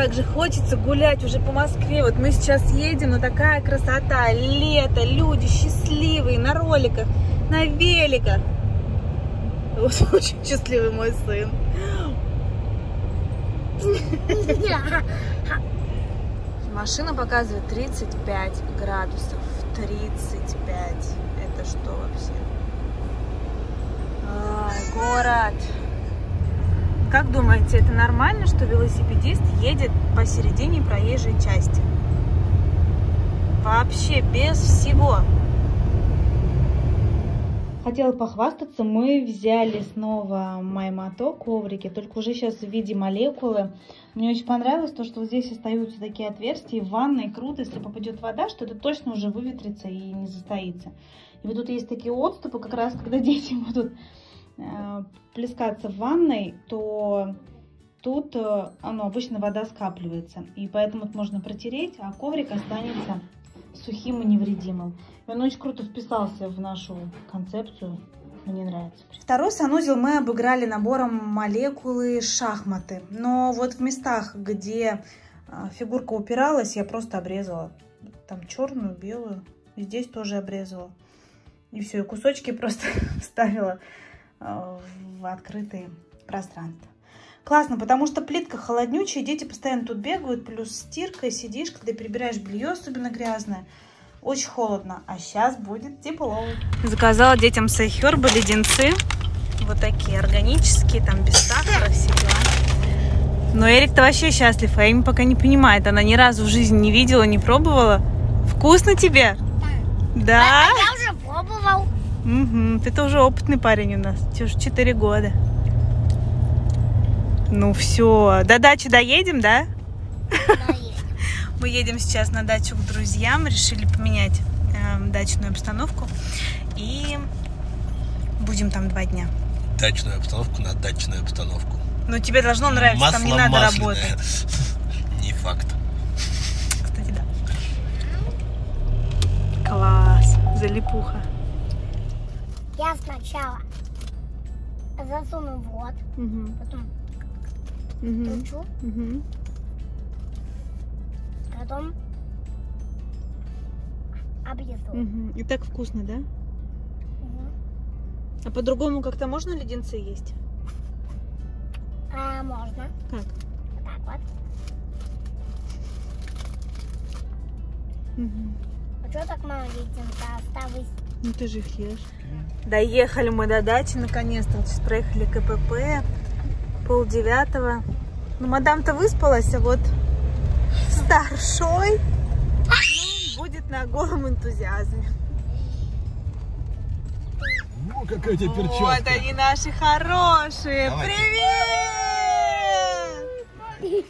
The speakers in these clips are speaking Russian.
как же хочется гулять уже по Москве. Вот мы сейчас едем, но такая красота, лето, люди счастливые, на роликах, на великах. Вот очень счастливый мой сын. Машина показывает 35 градусов. 35. Это что вообще? Ай, город. Как думаете, это нормально, что велосипедист едет посередине проезжей части? Вообще без всего. Хотела похвастаться, мы взяли снова Маймато коврики, только уже сейчас в виде молекулы. Мне очень понравилось то, что вот здесь остаются такие отверстия. В ванной круто, если попадет вода, что это точно уже выветрится и не застоится. И вот тут есть такие отступы, как раз когда дети будут плескаться в ванной, то тут обычно вода скапливается. И поэтому это можно протереть, а коврик останется сухим и невредимым. И он очень круто вписался в нашу концепцию. Мне нравится. Второй санузел мы обыграли набором молекулы шахматы. Но вот в местах, где фигурка упиралась, я просто обрезала. Там черную, белую. И здесь тоже обрезала. И все, и кусочки просто вставила в открытые пространства. Классно, потому что плитка холоднючая, дети постоянно тут бегают, плюс стирка, сидишь, когда прибираешь белье, особенно грязное. Очень холодно, а сейчас будет тепло. Заказала детям Сайхерба леденцы. Вот такие органические, там без сахара, все дела. Но Эрик-то вообще счастлив, а Эми пока не понимает. Она ни разу в жизни не видела, не пробовала. Вкусно тебе? Да. А я уже пробовал. Угу. Ты тоже опытный парень у нас. Тебе уже 4 года. Ну все. До дачи доедем, да? Доедем. Мы едем сейчас на дачу к друзьям. Решили поменять дачную обстановку. И будем там 2 дня. Дачную обстановку на дачную обстановку. Ну тебе должно нравиться, масло там не надо масляное. работать. Не факт. Кстати, да. Класс. Залипуха. Я сначала засуну в рот, потом кручу, потом облизываю. И так вкусно, да? А по-другому как-то можно леденцы есть? Можно. Как? Вот так вот. А что так мало леденца осталось? Ну ты же их ешь. Доехали мы до дачи наконец-то. Вот сейчас проехали КПП. 8:30. Ну, мадам-то выспалась, а вот старшой будет на голом энтузиазме. Ну, какая у тебя перчатка. Вот они наши хорошие. Давайте. Привет!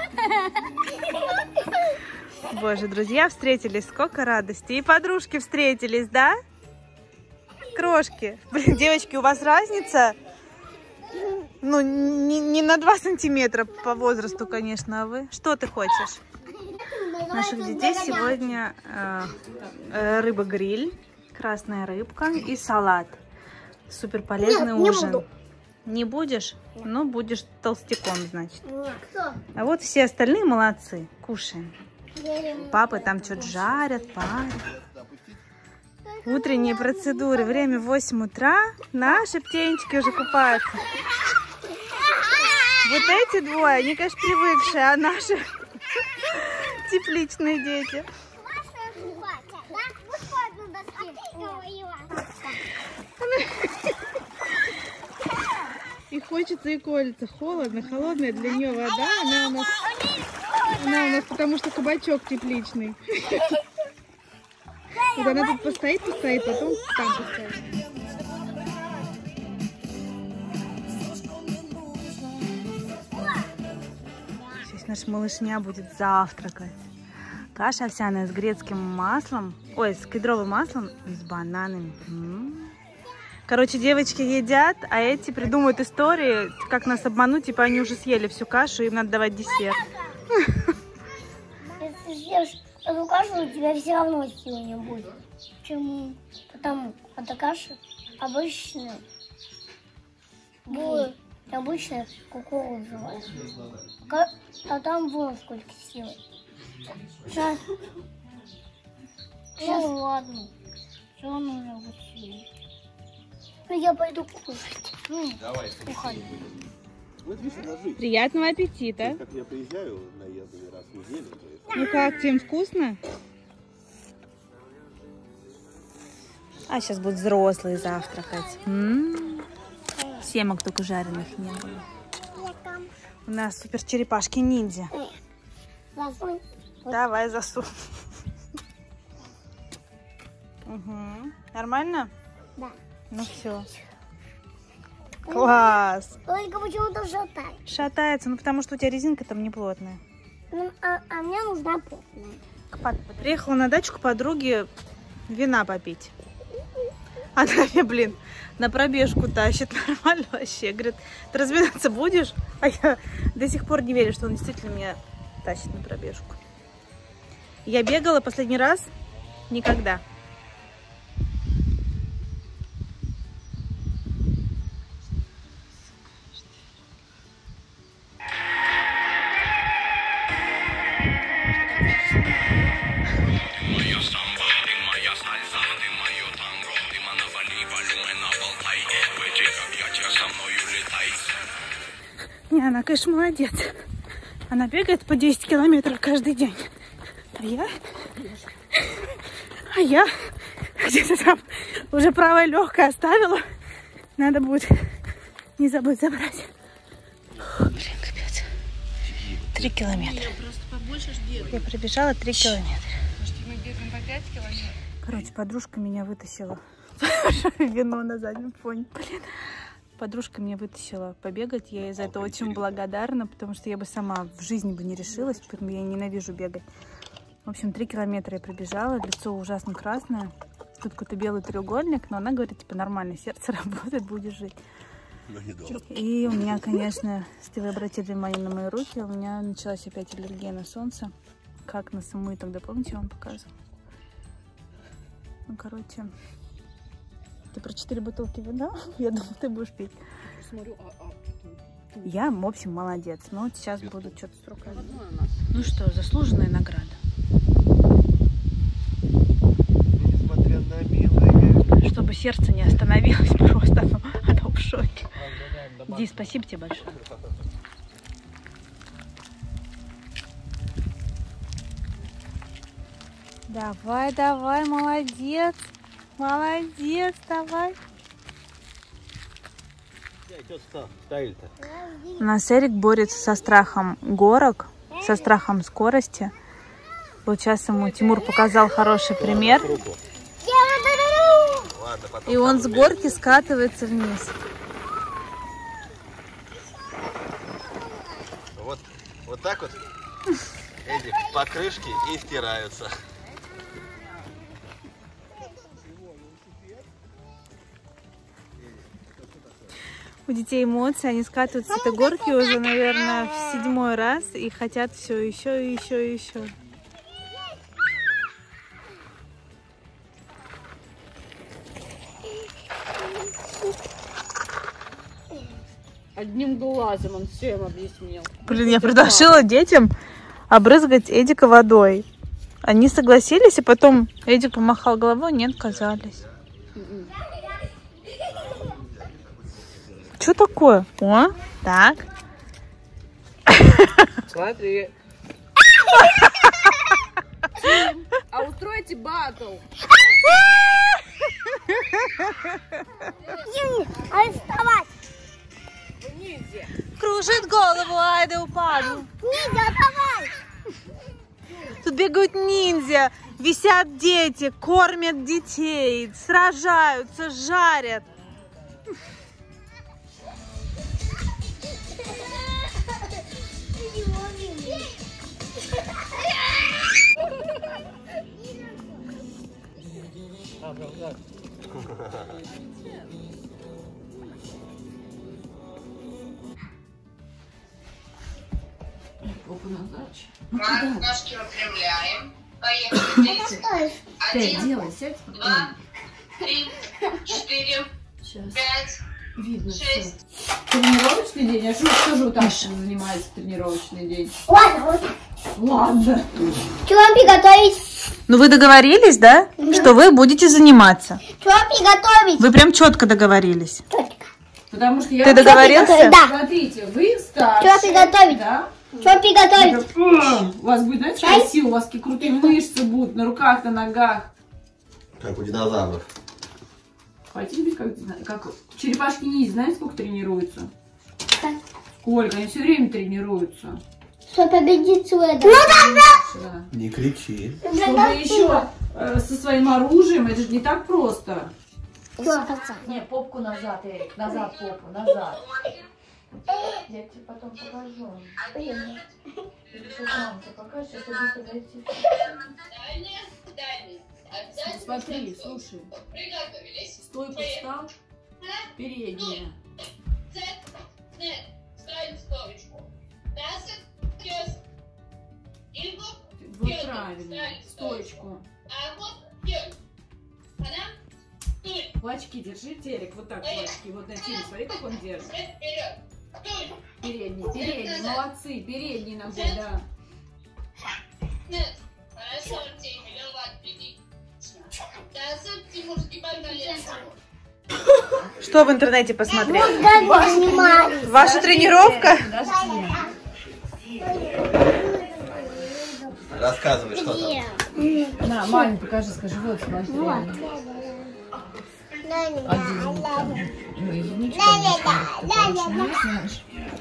Боже, друзья встретились, сколько радости. И подружки встретились, да? Крошки. Блин, девочки, у вас разница? Ну, не на 2 сантиметра по возрасту, конечно, а вы? Что ты хочешь? Наших детей сегодня рыба-гриль, красная рыбка и салат. Супер полезный ужин. буду. Не будешь? Ну, будешь толстяком, значит. Кто? А вот все остальные молодцы. Кушаем. Папы там что-то жарят, парят. Утренние процедуры. Время 8 утра. Наши птенчики уже купаются. Вот эти двое, они, конечно, привыкшие, а наши тепличные дети. И хочется, и колется. Холодно, холодная для нее вода. Она у нас потому что кабачок тепличный. Вот она тут постоит, потом там постоит. Сейчас наша малышня будет завтракать. Каша овсяная с грецким маслом, с кедровым маслом и с бананами. Короче, девочки едят, а эти придумывают истории, как нас обмануть, типа они уже съели всю кашу, им надо давать десерт. Если ты съешь эту кашу, у тебя все равно сил не будет. Почему? Потому что эта каша обычная будет Обычная кукуруза. А там вон сколько сил. Сейчас. Ну ладно. Все нужно высилить. Ну я пойду кушать. Давай. Уходи. Вот видишь, ножи. Приятного аппетита. Как я приезжаю на езду раз в неделю. Ну как, Тим, вкусно? А сейчас будут взрослые завтракать. Семок только жареных не было. У нас супер черепашки ниндзя. Засунь. Давай засунь. Угу. Нормально? Да. Ну все. Класс. Только почему-то шатает. Шатается, ну потому что у тебя резинка там не плотная. Ну, а мне нужна плотная. Приехала на дачу к подруге вина попить. Она мне, блин, на пробежку тащит. Нормально вообще. Говорит, ты разбираться будешь? А я до сих пор не верю, что он действительно меня тащит на пробежку. Я бегала последний раз никогда. Не, она, конечно, молодец. Она бегает по 10 километров каждый день. А я где-то там уже правое легкое оставила. Надо будет не забыть забрать. Блин, капец. 3 километра. Я пробежала 3 километра. Мы бегаем по 5 километров. Короче, подружка меня вытащила. Вино на заднем фоне. Блин. Подружка меня вытащила побегать. Я ей за это очень благодарна, потому что я бы сама в жизни бы не решилась, поэтому я ненавижу бегать. В общем, 3 километра я пробежала, лицо ужасно красное. Тут какой-то белый треугольник, но она говорит, типа, нормально, сердце работает, будешь жить. И у меня, конечно, если вы обратили внимание на мои руки, у меня началась опять аллергия на солнце. Как на самую тогда, помните, я вам показывала? Ну, короче... Ты про 4 бутылки вина? Я думаю, ты будешь пить. Смотрю, Я, в общем, молодец. Но вот сейчас буду что-то с руками. Ну что, заслуженная награда. Несмотря на милое. Чтобы сердце не остановилось, просто оно в шоке. Ди, спасибо тебе большое. Давай, давай, молодец. Молодец, давай. У нас Эрик борется со страхом горок, со страхом скорости. Вот сейчас ему Тимур показал хороший пример. И он с горки скатывается вниз. Вот так вот эти покрышки и стираются. У детей эмоции, они скатываются с этой горки уже, наверное, в 7-й раз и хотят все еще и еще и еще. одним глазом он всем объяснил. Блин, я предложила детям обрызгать Эдика водой. Они согласились, и потом Эдик помахал головой, не отказались. Что такое? О, так. Смотри. А устройте батл. Арестовать! Ниндзя. Кружит голову, айда упаду. Ниндзя, давай! Тут бегают ниндзя, висят дети, кормят детей, сражаются, жарят. Ножки выпрямляем. Поехали. 1, 2, 3, 4, 5, Видно все. 6, Тренировочный день? А что же вот так занимается тренировочный день? Ладно, Ладно. что вам приготовить? Ну вы договорились, да? Что вы будете заниматься? Что вам приготовить? Вы прям четко договорились. Потому что я... Ты договорился? Да. Смотрите, вы старше. Что приготовить? Да? Что вам приготовить? У вас будет, знаете, какая сила? У вас такие крутые мышцы будут на руках, на ногах. Как у динозавров. Хотите быть как черепашки ниндзя, знаете, сколько тренируются? Да. Сколько? Они все время тренируются. Что победит Суэда? Ну Да. Не кричи. Чтобы еще со своим оружием, это же не так просто. Не, попку назад, Эрик. Назад попу, назад. Я тебе потом покажу. Ты сейчас мам тебе покажешь, сейчас я быстро зайти. Смотри, слушай. Приготовились. Стойку встал. Передняя. Ставим стопочку. Вот правильно. Стоечку. Кулачки держите, Эрик. Вот так кулачки. Вот на теле. Смотри, как он держит. Передний, передний. Молодцы. Передний ногой, да. Хорошо, Тимми, голова отведи. Да, Тимурский погнали. Что в интернете посмотрели? занимались. Ваша тренировка? Рассказывай, что там. На, маме покажи, скажи. Вот, смотри. Ну, извините, конечно, знаешь.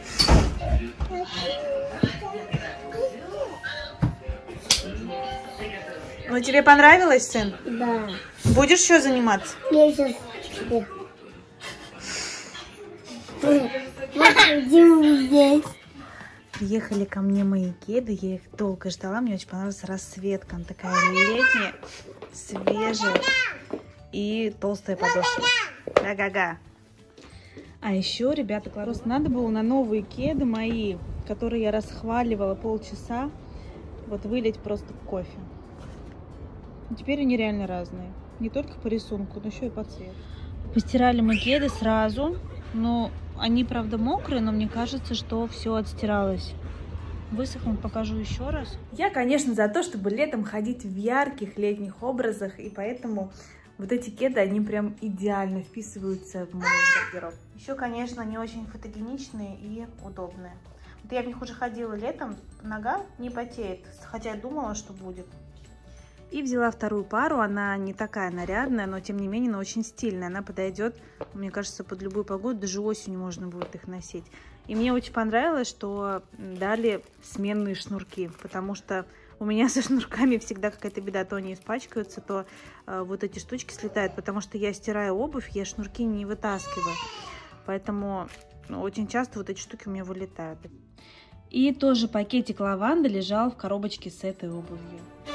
Ну тебе понравилось, сын? Да. Будешь еще заниматься? Я сейчас тебе. Сидим здесь. Приехали ко мне мои кеды, я их долго ждала, мне очень понравилась расцветка, она такая летняя, свежая и толстая подошва. Га-га-га. А еще, ребята, просто надо было на новые кеды мои, которые я расхваливала полчаса, вот вылить просто кофе. И теперь они реально разные, не только по рисунку, но еще и по цвету. Постирали мы кеды сразу, но они, правда, мокрые, но мне кажется, что все отстиралось. Высохнут, покажу еще раз. Я, конечно, за то, чтобы летом ходить в ярких летних образах, и поэтому вот эти кеды, они прям идеально вписываются в мой гардероб. Еще, конечно, они очень фотогеничные и удобные. Вот я в них уже ходила летом, нога не потеет, хотя я думала, что будет. И взяла вторую пару, она не такая нарядная, но тем не менее она очень стильная. Она подойдет, мне кажется, под любую погоду, даже осенью можно будет их носить. И мне очень понравилось, что дали сменные шнурки, потому что у меня со шнурками всегда какая-то беда, то они испачкаются, то вот эти штучки слетают, потому что я стираю обувь, я шнурки не вытаскиваю. Поэтому очень часто вот эти штуки у меня вылетают. И тоже пакетик лаванды лежал в коробочке с этой обувью.